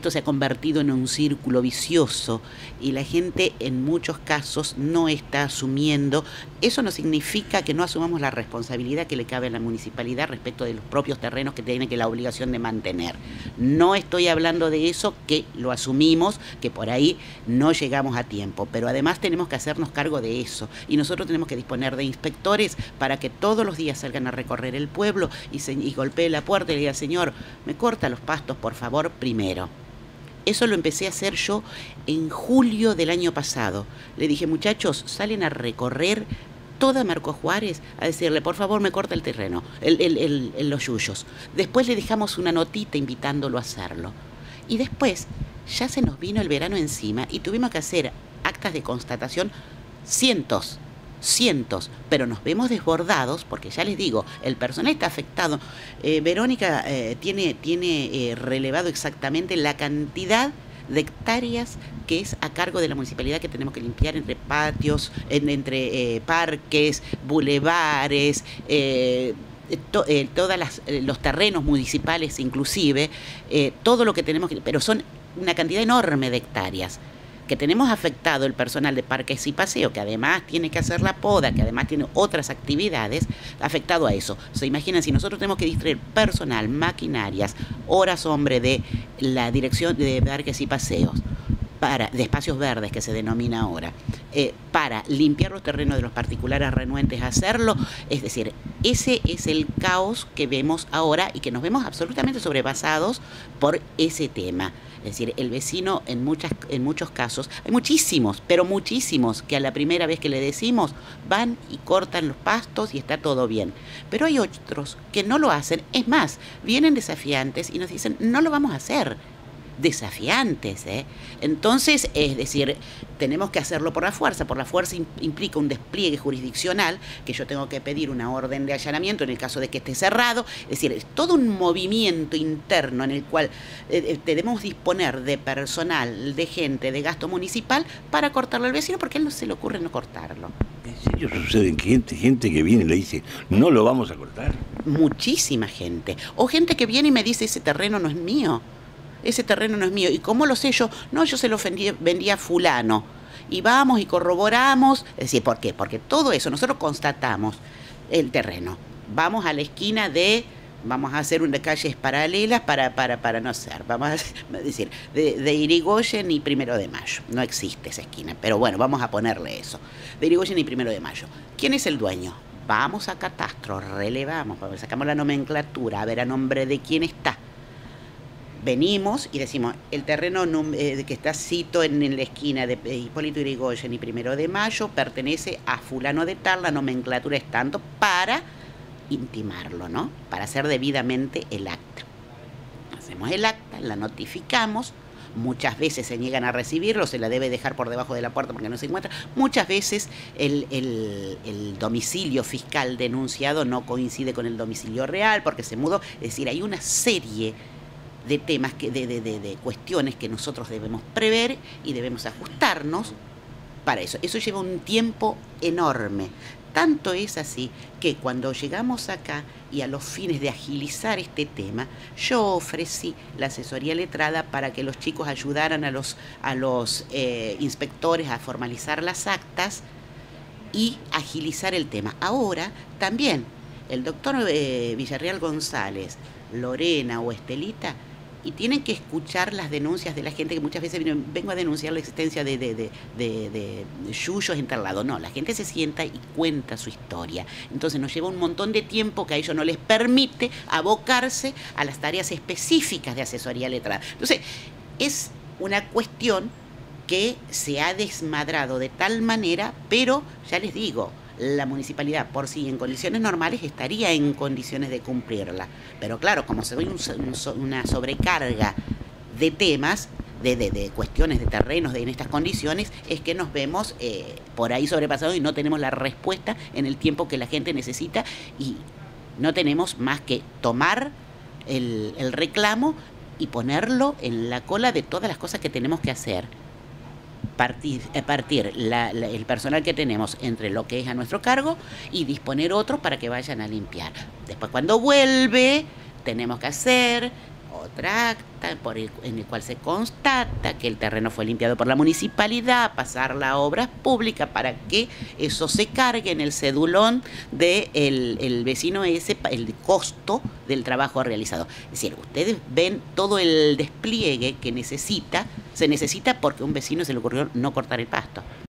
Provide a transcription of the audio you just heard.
Esto se ha convertido en un círculo vicioso y la gente en muchos casos no está asumiendo. Eso no significa que no asumamos la responsabilidad que le cabe a la municipalidad respecto de los propios terrenos que tiene que la obligación de mantener. No estoy hablando de eso, que lo asumimos, que por ahí no llegamos a tiempo, pero además tenemos que hacernos cargo de eso y nosotros tenemos que disponer de inspectores para que todos los días salgan a recorrer el pueblo y golpeen la puerta y le digan: señor, me corta los pastos, por favor, primero. Eso lo empecé a hacer yo en julio del año pasado. Le dije: muchachos, salen a recorrer toda Marcos Juárez a decirle: por favor, me corta el terreno, los yuyos. Después le dejamos una notita invitándolo a hacerlo. Y después ya se nos vino el verano encima y tuvimos que hacer actas de constatación, cientos, pero nos vemos desbordados porque, ya les digo, el personal está afectado. Verónica tiene relevado exactamente la cantidad de hectáreas que es a cargo de la municipalidad, que tenemos que limpiar entre patios, entre parques, bulevares, todos los terrenos municipales inclusive, todo lo que tenemos que... Pero son una cantidad enorme de hectáreas que tenemos afectado el personal de parques y paseo, que además tiene que hacer la poda, que además tiene otras actividades, afectado a eso. Se imaginan, si nosotros tenemos que distraer personal, maquinarias, horas hombre de la dirección de parques y paseos, de espacios verdes que se denomina ahora, para limpiar los terrenos de los particulares renuentes a hacerlo. Es decir, ese es el caos que vemos ahora y que nos vemos absolutamente sobrepasados por ese tema. Es decir, el vecino en muchos casos, hay muchísimos, pero muchísimos, que a la primera vez que le decimos van y cortan los pastos y está todo bien. Pero hay otros que no lo hacen. Es más, vienen desafiantes y nos dicen: no lo vamos a hacer. Desafiantes, ¿eh? Entonces, es decir, tenemos que hacerlo por la fuerza. Por la fuerza implica un despliegue jurisdiccional, que yo tengo que pedir una orden de allanamiento en el caso de que esté cerrado. Es decir, es todo un movimiento interno en el cual debemos disponer de personal, de gente, de gasto municipal para cortarlo al vecino, porque a él no se le ocurre no cortarlo. ¿En serio sucede que gente que viene y le dice: no lo vamos a cortar? Muchísima gente. O gente que viene y me dice: ese terreno no es mío. Ese terreno no es mío. ¿Y cómo lo sé yo? No, yo se lo vendía a fulano. Y vamos y corroboramos. Es decir, ¿por qué? Porque todo eso, nosotros constatamos el terreno. Vamos a la esquina vamos a hacer unas calles paralelas para no ser. Vamos a decir, de Irigoyen y 1 de Mayo. No existe esa esquina, pero bueno, vamos a ponerle eso. De Irigoyen y 1 de Mayo. ¿Quién es el dueño? Vamos a catastro, relevamos, sacamos la nomenclatura, a ver a nombre de quién está. Venimos y decimos: el terreno que está cito en la esquina de Hipólito Yrigoyen y 1 de Mayo pertenece a fulano de tal, la nomenclatura es tanto, para intimarlo, ¿no? Para hacer debidamente el acta. Hacemos el acta, la notificamos, muchas veces se niegan a recibirlo, se la debe dejar por debajo de la puerta porque no se encuentra. Muchas veces el domicilio fiscal denunciado no coincide con el domicilio real porque se mudó. Es decir, hay una serie de temas, de cuestiones que nosotros debemos prever y debemos ajustarnos para eso. Eso lleva un tiempo enorme. Tanto es así que cuando llegamos acá y a los fines de agilizar este tema, yo ofrecí la asesoría letrada para que los chicos ayudaran a los inspectores a formalizar las actas y agilizar el tema. Ahora también el doctor Villarreal González, Lorena o Estelita, y tienen que escuchar las denuncias de la gente, que muchas veces vengo a denunciar la existencia de yuyos enterrados. No, la gente se sienta y cuenta su historia. Entonces nos lleva un montón de tiempo que a ellos no les permite abocarse a las tareas específicas de asesoría letrada. Entonces, es una cuestión que se ha desmadrado de tal manera, pero ya les digo, la municipalidad por sí en condiciones normales estaría en condiciones de cumplirla. Pero claro, como se ve una sobrecarga de temas, de cuestiones de terrenos en estas condiciones, es que nos vemos por ahí sobrepasados y no tenemos la respuesta en el tiempo que la gente necesita y no tenemos más que tomar el reclamo y ponerlo en la cola de todas las cosas que tenemos que hacer. Partir el personal que tenemos entre lo que es a nuestro cargo y disponer otros para que vayan a limpiar. Después, cuando vuelve, tenemos que hacer otra acta en el cual se constata que el terreno fue limpiado por la municipalidad, pasarla a obras públicas para que eso se cargue en el cedulón del el vecino ese, el costo del trabajo realizado. Es decir, ustedes ven todo el despliegue que se necesita porque a un vecino se le ocurrió no cortar el pasto.